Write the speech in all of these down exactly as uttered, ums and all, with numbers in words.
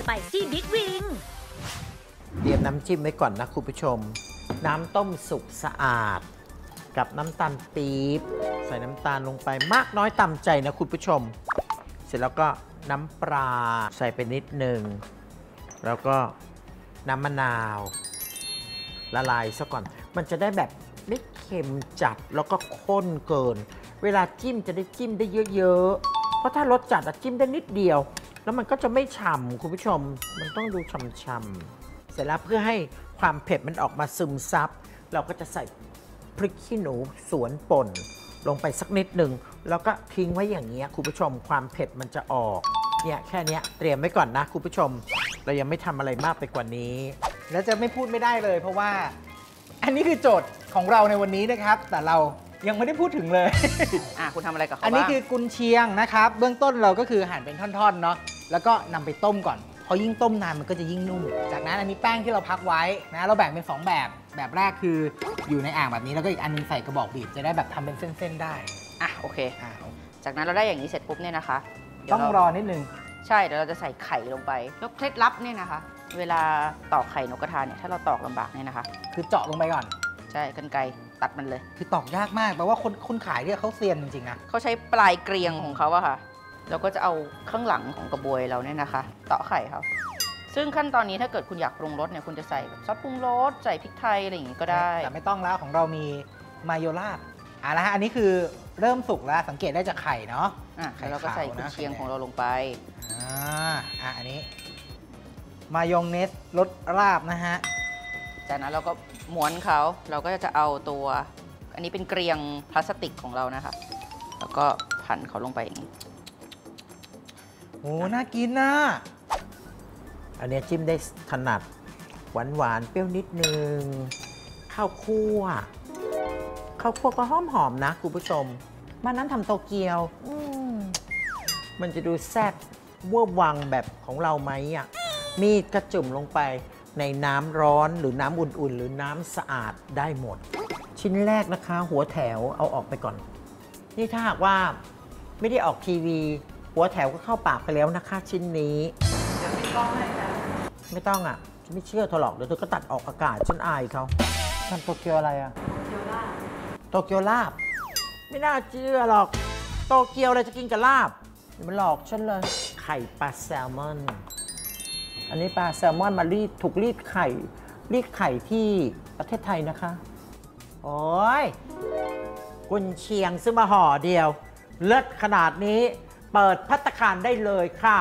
Spicy Big Wing เตรียมน้ำจิ้มไว้ก่อนนะคุณผู้ชมน้ำต้มสุกสะอาดกับน้ำตาลปี๊บใส่น้ำตาลลงไปมากน้อยตามใจนะคุณผู้ชมเสร็จแล้วก็น้ำปลาใส่ไปนิดหนึ่งแล้วก็น้ำมะนาวละลายซะก่อนมันจะได้แบบไม่เค็มจัดแล้วก็ข้นเกินเวลาจิ้มจะได้จิ้มได้เยอะๆเพราะถ้ารสจัดจิ้มได้นิดเดียวแล้วมันก็จะไม่ฉ่ำคุณผู้ชมมันต้องดูฉ่ำๆเสร็จแล้วเพื่อให้ความเผ็ดมันออกมาซึมซับเราก็จะใส่พริกขี้หนูสวนป่นลงไปสักนิดหนึ่งแล้วก็ทิ้งไว้อย่างนี้คุณผู้ชมความเผ็ดมันจะออกเนี่ยแค่นี้เตรียมไว้ก่อนนะคุณผู้ชมเรายังไม่ทำอะไรมากไปกว่านี้แล้วจะไม่พูดไม่ได้เลยเพราะว่าอันนี้คือโจทย์ของเราในวันนี้นะครับแต่เรายังไม่ได้พูดถึงเลยอ่ะคุณทำอะไรกับเขาบ้างอันนี้คือกุนเชียงนะครับเบื้องต้นเราก็คือหั่นเป็นท่อนๆเนาะแล้วก็นำไปต้มก่อนพอยิ่งต้มนานมันก็จะยิ่งนุ่มจากนั้นอันนี้แป้งที่เราพักไว้นะเราแบ่งเป็นสองแบบแบบแรกคืออยู่ในอ่างแบบนี้แล้วก็อีกอันนึงใส่กระบอกบีบจะได้แบบทำเป็นเส้นๆได้อ่ะโอเคอ่ะจากนั้นเราได้อย่างนี้เสร็จปุ๊บเนี่ยนะคะต้องรอนิดนึงใช่เดี๋ยวเราจะใส่ไข่ลงไปแล้วเคล็ดลับเนี่ยนะคะเวลาตอกไข่นกกระทาเนี่ยถ้าเราตอกลำบากเนี่ยนะคะคือเจาะลงไปก่อนใช่กรรไกรตัดมันเลยคือตอกยากมากแปลว่าคนคนขายเนี่ยเขาเซียนจริงๆนะเขาใช้ปลายเกรียงของเขาอะค่ะเราก็จะเอาข้างหลังของกระบวยเราเนี่ยนะคะเตาะไข่เขาซึ่งขั้นตอนนี้ถ้าเกิดคุณอยากปรุงรสเนี่ยคุณจะใส่แบบซอสปรุงรสใส่พริกไทยอะไรอย่างงี้ก็ได้แต่ไม่ต้องแล้วของเรามีมาโยราบอ่ะนะฮะอันนี้คือเริ่มสุกแล้วสังเกตได้จากไข่เนาะอ่ะแล้วเราก็ใส่กุนเชียงของเราลงไปอ่าอ่ะอันนี้มายองเนสรสราบนะฮะจากนั้นเราก็ม้วนเขาเราก็จะเอาตัวอันนี้เป็นเกรียงพลาสติกของเรานะคะแล้วก็พันเขาลงไปอย่างนี้โอ้น่ากินนะอันนี้จิ้มได้ถนัดหวานหวานเปรี้ยวนิดนึงข้าวคั่วข้าวคั่วก็หอมหอมนะคุณผู้ชมบ้านนั้นทำโตเกียวมันจะดูแซ่บเวอร์วังแบบของเราไหมอ่ะมีดกระจุ่มลงไปในน้ำร้อนหรือน้ำอุ่นๆหรือน้ำสะอาดได้หมดชิ้นแรกนะคะหัวแถวเอาออกไปก่อนนี่ถ้าหากว่าไม่ได้ออกทีวีหัวแถวก็เข้าปากไปแล้วนะคะชิ้นนี้เดี๋ยวไม่ต้องให้นะไม่ต้องอ่ะฉันไม่เชื่อเธอหรอกเดี๋ยวเธอก็ตัดออกอากาศฉันอายเขาทำโตเกียวอะไรอ่ะโตเกียวลาบไม่น่าเชื่อหรอกโตเกียวอะไรจะกินกับลาบมันหลอกฉันเลยไข่ปลาแซลมอนอันนี้ปลาแซลมอนมารีดถูกรีดไข่รีดไข่ที่ประเทศไทยนะคะโอ้ยกุนเชียงซื้อมาห่อเดียวเลิศขนาดนี้เปิดภัตตาคารได้เลยค่ะ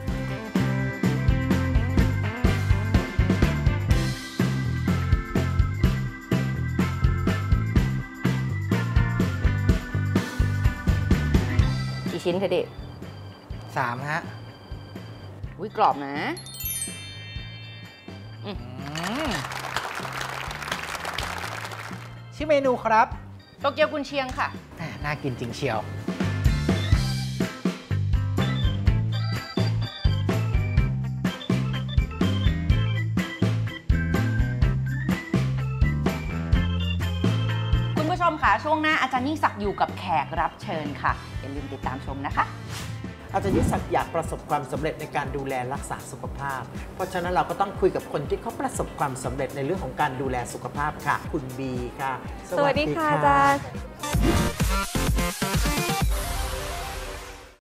กี่ชิ้นเธอเด็กสามฮะอุ้ยกรอบนะชื่อเมนูครับโตเกียวกุนเชียงค่ะน่ากินจริงเชียวคุณผู้ชมค่ะช่วงหน้าอาจารย์ยิ่งศักดิ์อยู่กับแขกรับเชิญค่ะอย่าลืมติดตามชมนะคะอาจารย์ยิ่งศักดิ์อยากประสบความสำเร็จในการดูแลรักษาสุขภาพเพราะฉะนั้นเราก็ต้องคุยกับคนที่เขาประสบความสำเร็จในเรื่องของการดูแลสุขภาพค่ะคุณบีค่ะสวัสดีค่ะอาจารย์